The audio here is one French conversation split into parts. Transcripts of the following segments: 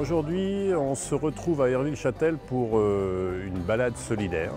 Aujourd'hui, on se retrouve à Herville-Châtel pour une balade solidaire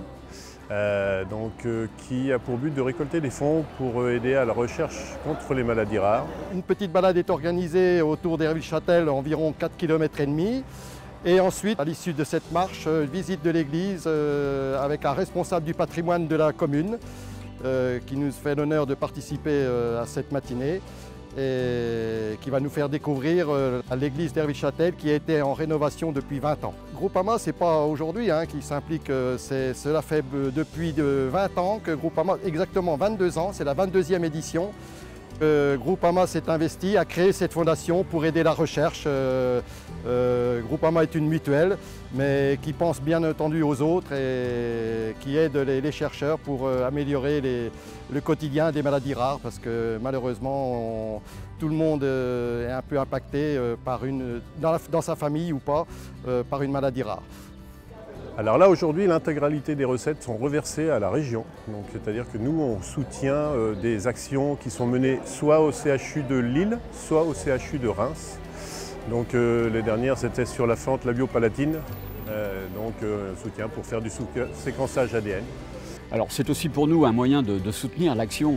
qui a pour but de récolter des fonds pour aider à la recherche contre les maladies rares. Une petite balade est organisée autour d'Herville-Châtel, environ 4,5 km. Et ensuite, à l'issue de cette marche, visite de l'église avec un responsable du patrimoine de la commune qui nous fait l'honneur de participer à cette matinée et qui va nous faire découvrir l'église d'Herville-Châtel qui a été en rénovation depuis 20 ans. Groupama, ce n'est pas aujourd'hui qui s'implique, cela fait depuis 20 ans que Groupama, exactement 22 ans, c'est la 22e édition. Groupama s'est investi à créer cette fondation pour aider la recherche. Groupama est une mutuelle, mais qui pense bien entendu aux autres et qui aide les chercheurs pour améliorer le quotidien des maladies rares, parce que malheureusement, tout le monde est un peu impacté dans sa famille ou pas, par une maladie rare. Alors là, aujourd'hui, l'intégralité des recettes sont reversées à la région. C'est-à-dire que nous, on soutient des actions qui sont menées soit au CHU de Lille, soit au CHU de Reims. Les dernières, c'était sur la fente labiopalatine, soutien pour faire du séquençage ADN. Alors c'est aussi pour nous un moyen de soutenir l'action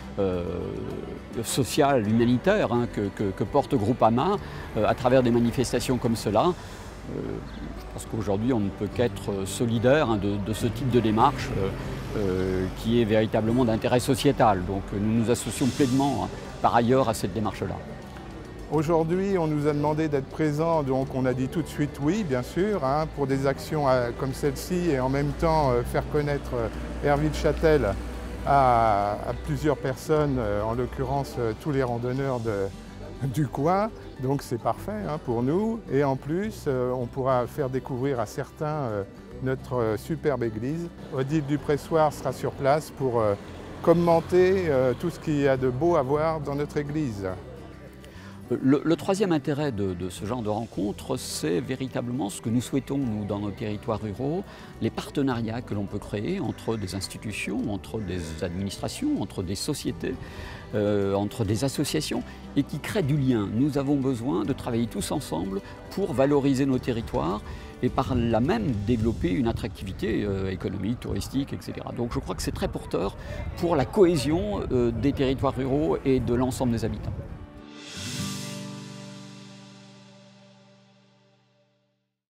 sociale, humanitaire que porte Groupama à travers des manifestations comme cela. Je pense qu'aujourd'hui on ne peut qu'être solidaire de ce type de démarche qui est véritablement d'intérêt sociétal. Donc nous nous associons pleinement par ailleurs à cette démarche-là. Aujourd'hui, on nous a demandé d'être présents, donc on a dit tout de suite oui, bien sûr, pour des actions comme celle-ci et en même temps faire connaître Herville-Châtel à plusieurs personnes, en l'occurrence tous les randonneurs du coin. Donc c'est parfait pour nous et en plus on pourra faire découvrir à certains notre superbe église. Odile Dupressoir sera sur place pour commenter tout ce qu'il y a de beau à voir dans notre église. Le troisième intérêt de ce genre de rencontre, c'est véritablement ce que nous souhaitons, nous, dans nos territoires ruraux, les partenariats que l'on peut créer entre des institutions, entre des administrations, entre des sociétés, entre des associations, et qui créent du lien. Nous avons besoin de travailler tous ensemble pour valoriser nos territoires et par là même développer une attractivité économique, touristique, etc. Donc je crois que c'est très porteur pour la cohésion des territoires ruraux et de l'ensemble des habitants.